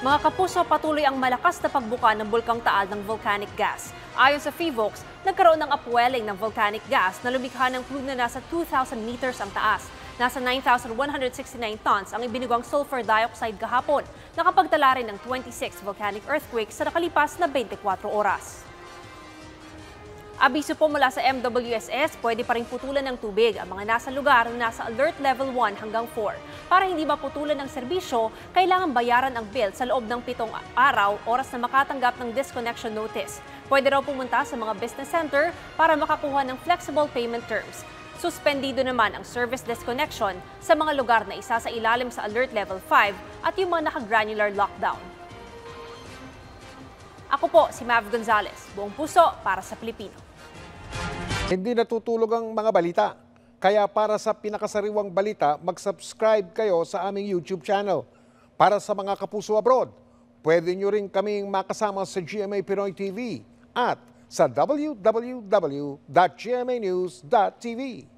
Mga kapuso, patuloy ang malakas na pagbuka ng bulkang Taal ng volcanic gas. Ayon sa PHIVOLCS, nagkaroon ng upwelling ng volcanic gas na lumikha ng plume na nasa 2,000 meters ang taas. Nasa 9,169 tons ang ibinigwang sulfur dioxide kahapon. Nakapagtala rin ng 26 volcanic earthquakes sa nakalipas na 24 oras. Abiso po mula sa MWSS, pwede pa rin putulan ng tubig ang mga nasa lugar na nasa alert level 1 hanggang 4. Para hindi maputulan ng serbisyo, kailangan bayaran ang bill sa loob ng 7 araw oras na makatanggap ng disconnection notice. Pwede raw pumunta sa mga business center para makakuha ng flexible payment terms. Suspendido naman ang service disconnection sa mga lugar na isa sa ilalim sa alert level 5 at yung mga naka-granular lockdown. Ako po si Mav Gonzalez, buong puso para sa Pilipino. Hindi natutulog ang mga balita. Kaya para sa pinakasariwang balita, mag-subscribe kayo sa aming YouTube channel. Para sa mga kapuso abroad, pwede nyo rin kaming makasama sa GMA Pinoy TV at sa www.gmanews.tv.